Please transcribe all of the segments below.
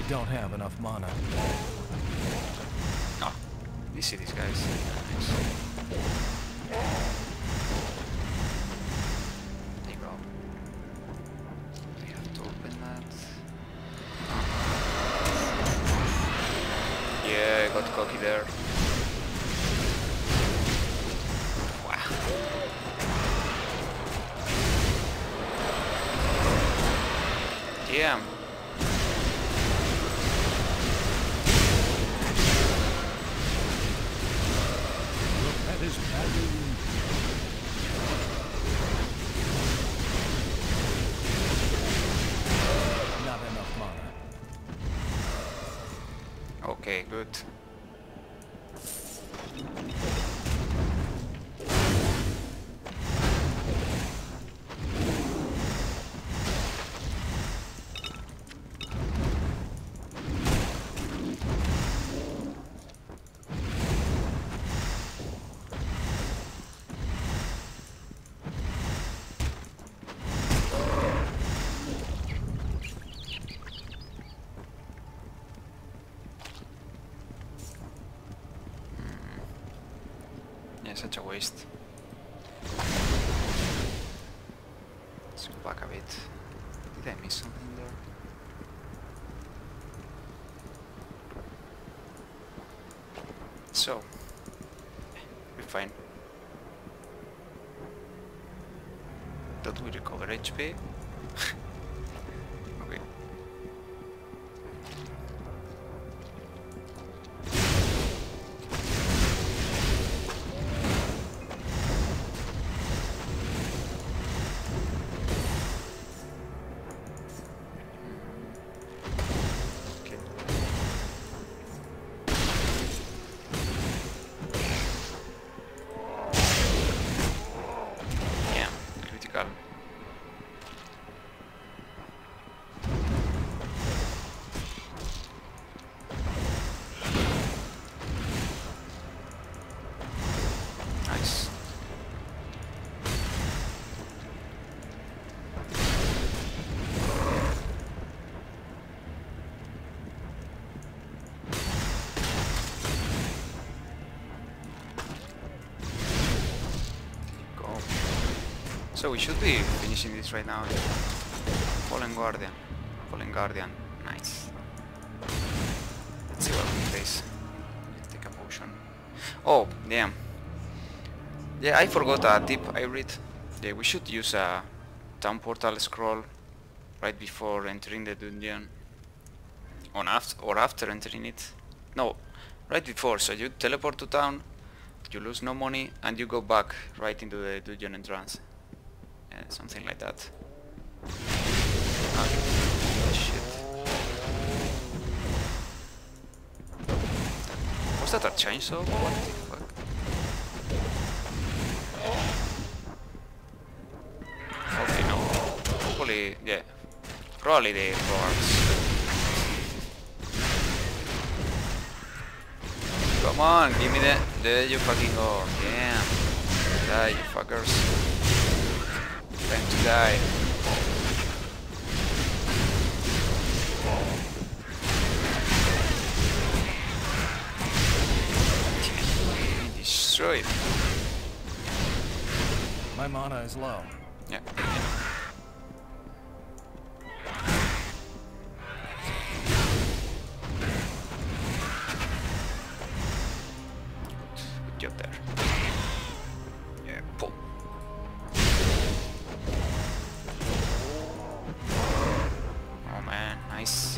don't have enough mana. Oh, you see these guys. Nice. There you go. We have to open that. Yeah, I got cocky there. Wow. Damn. That is badly wounded. Not enough mana. Okay, good. Yeah, such a waste. Let's go back a bit. Did I miss something there? So, we're fine. Don't we recover HP? Okay. Critical. Nice. Go. So we should be finishing this right now. Fallen Guardian. Fallen Guardian. Nice. Let's see what we face. Take a potion. Oh, damn. Yeah, I forgot a tip I read. Yeah, we should use a town portal scroll right before entering the dungeon. Or after entering it. No, right before. So you teleport to town, you lose no money, and you go back right into the dungeon entrance. Yeah, something like that. Ah, shit. Was that a chainsaw? What the fuck? Okay, no. Hopefully, yeah. Probably the roars. Come on, give me the... There you fucking go. Damn. Die, you fuckers. Time to die. Destroyed. My mana is low. Yeah. Good job there. Yeah, pull. Oh man, nice.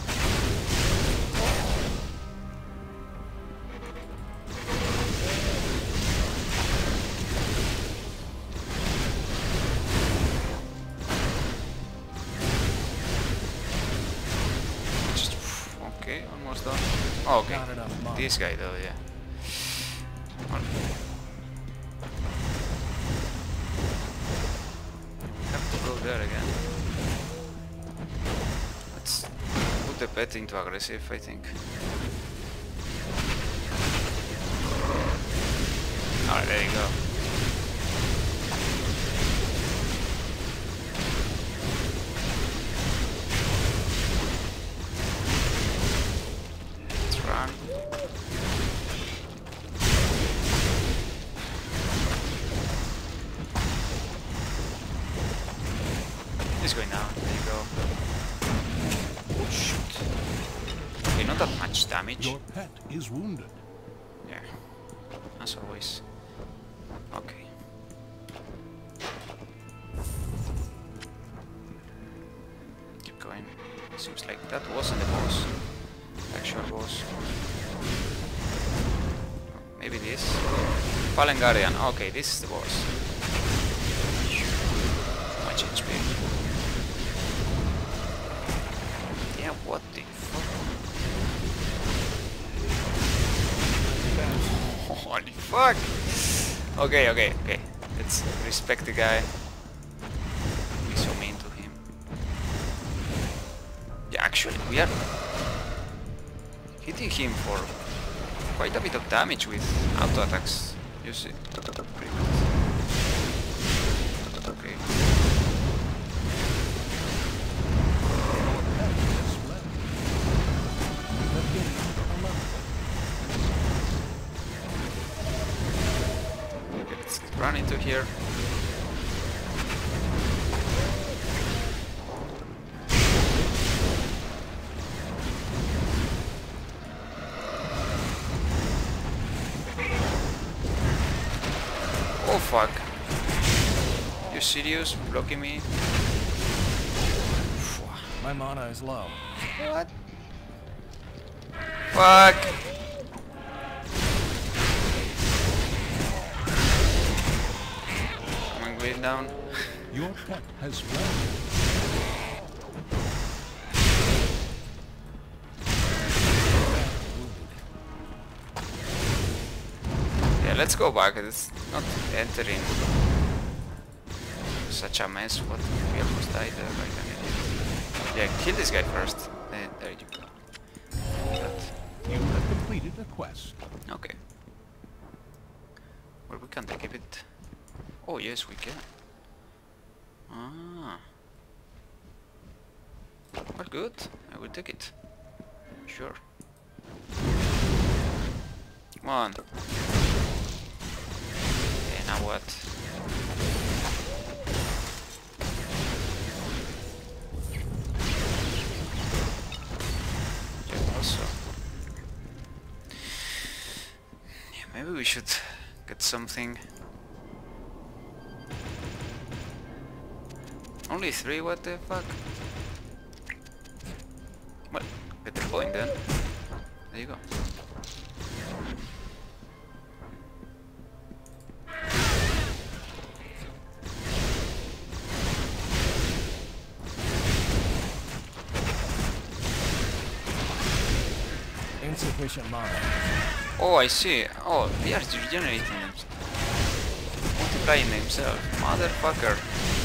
Just okay, almost done. Oh, okay. Not enough mana. This guy though, yeah. Well, have to go there again. Let's put the pet into aggressive, I think. Alright, there you go. got much damage. Your pet is wounded. Yeah, as always. Okay. Keep going. Seems like that wasn't the boss. Actual boss. Maybe this. Fallen Guardian. Okay, this is the boss. Much HP. Yeah, what the fuck? Holy fuck! Okay, okay, okay. Let's respect the guy. Be so mean to him. Yeah, actually, we are hitting him for quite a bit of damage with auto attacks. You see? Pretty good. Okay. Okay, let's run into here. Oh fuck. You serious? Blocking me? My mana is low. What? Fuck! I'm going down. Your pet has fled. Yeah, let's go back. It's not entering such a mess. What? We almost died there like an idiot. Yeah, kill this guy first. There you go. You have completed a quest. Okay. Well, we can't keep it. Oh, yes, we can. Ah. Well, good. I will take it. Sure. Come on. Okay, now what? Yeah, also. Yeah, maybe we should get something. Only 3, what the fuck? Well, get the point then. There you go. Insufficient mana. Oh, I see. Oh, they are regenerating themselves. Multiplying themselves. Motherfucker.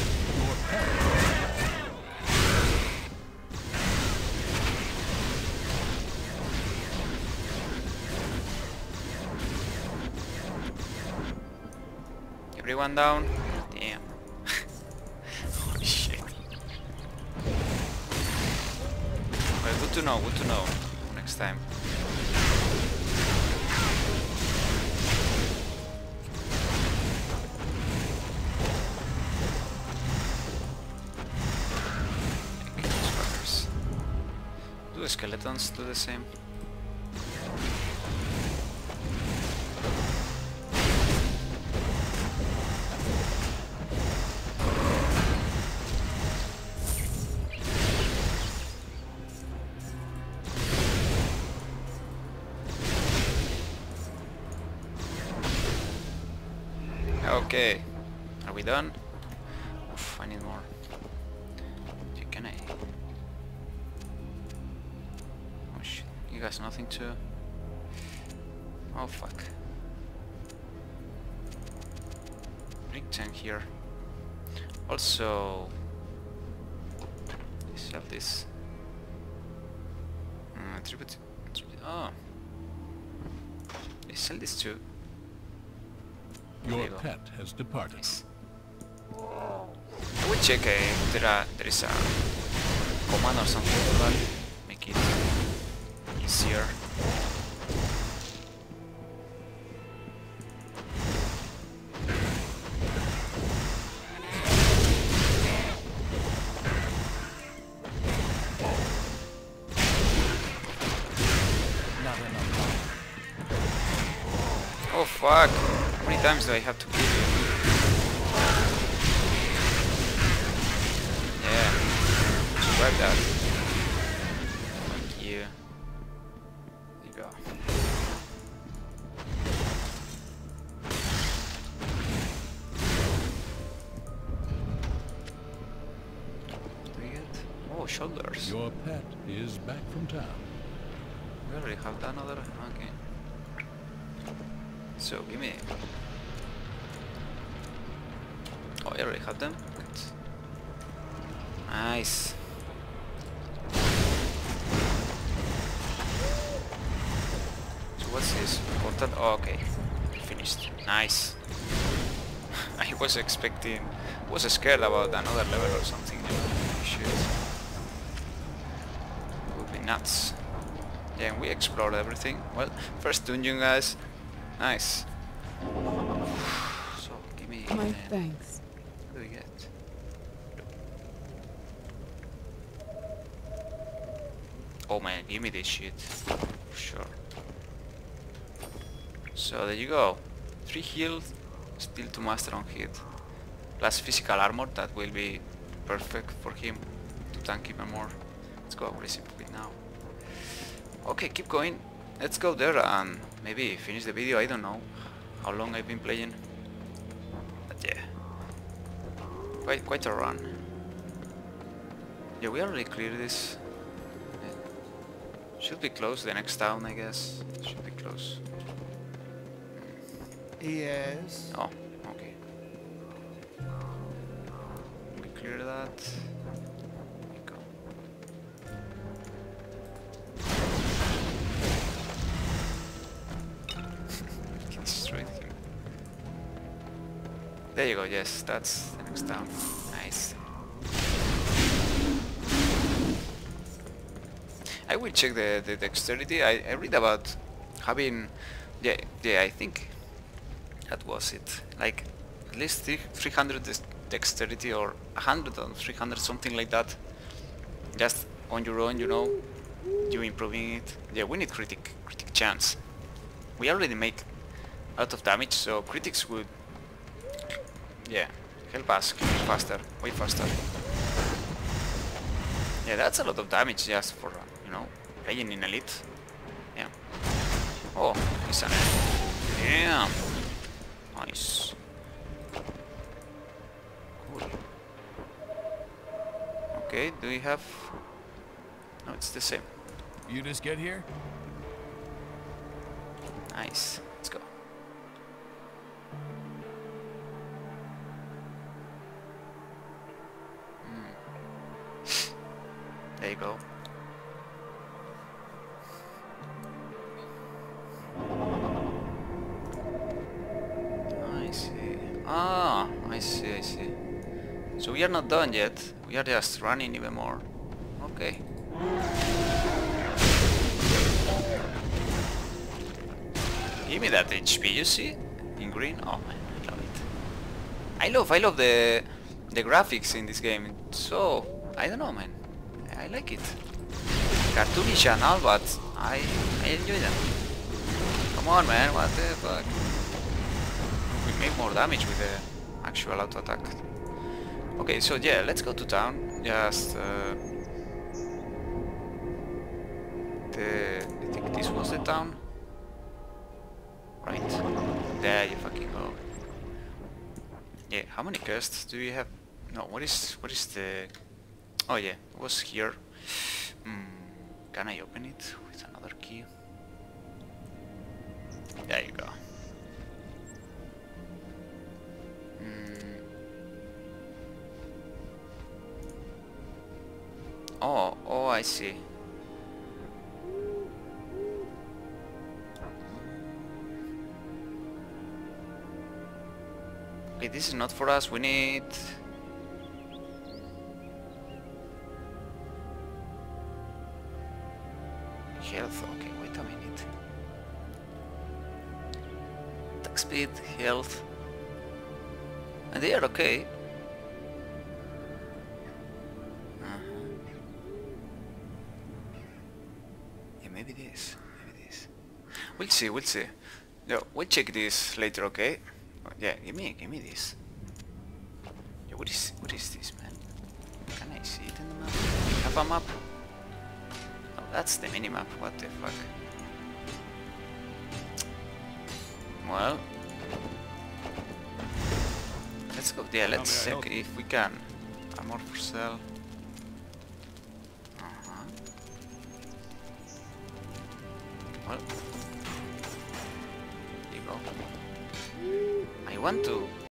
Everyone down? Damn. Holy shit. Well, good to know, good to know. Next time. Okay, these fuckers. Do the skeletons do the same? Okay, are we done? Oof, I need more. Can I? Oh shit, you guys nothing to... Oh fuck. Big tank here. Also... Let's have this. Tribute... Oh. Let's sell this too. Your pet has departed. Nice. I will check if there is a command or something for that. Make it easier. Oh fuck! How many times do I have to kill you? Yeah. Grab that. Fuck you. There you go. Do we get? Oh, shoulders. Your pet is back from town. We already have that another. Okay. So give me. Oh, I already have them. Good. Nice. So what's this? Portal? Oh, okay. Finished. Nice. I was expecting. Was scared about another level or something. Shit. Would be nuts. Yeah, and we explored everything. Well, first dungeon, guys. Nice. So, give me... My thanks. What do we get? Oh man, give me this shit. For sure. So, there you go. 3 health, still to master on hit. Plus physical armor, that will be perfect for him to tank even more. Let's go aggressive a bit now. Okay, keep going. Let's go there and maybe finish the video. I don't know how long I've been playing, but yeah, quite a run. Yeah, we already cleared this. Yeah. Should be close. The next town, I guess. Should be close. Yes. Oh, okay. We clear that. There you go, yes, that's the next town. Nice. I will check the dexterity. I read about having... Yeah, I think that was it. Like, at least 300 dexterity or 100 or 300, something like that. Just on your own, you know, you improving it. Yeah, we need critic chance. We already make a lot of damage, so critics would... Yeah, help us faster, way faster. Yeah, that's a lot of damage just for, you know, playing in elite. Yeah. Oh, he's an... Damn. Nice. Cool. Okay, do we have... No, it's the same. You just get here? Nice. Let's go. There you go. I see. Ah, I see. So we are not done yet. We are just running even more. Okay. Give me that HP, you see? In green? Oh man, I love it. I love the graphics in this game. It's so, I don't know, man. I like it. Cartoonish and all, but I enjoy them. Come on, man, what the fuck? We make more damage with the actual auto attack. Okay, so yeah, let's go to town. Just I think this was the town. Right. There you fucking go. Yeah, how many quests do you have? No, what is the... Oh yeah, it was here. Can I open it with another key? There you go. Oh, I see. Okay, this is not for us. We need... health. Okay, wait a minute. Attack speed, health. And they are okay. Yeah, maybe this. We'll see. Yo, we'll check this later, okay? Oh, yeah, give me this. Yo, what is this, man? Can I see it in the map? Have a map? Oh, that's the minimap. What the fuck? Well, let's go. Yeah, let's check if we can. Armor for sale. Well, here you go. I want to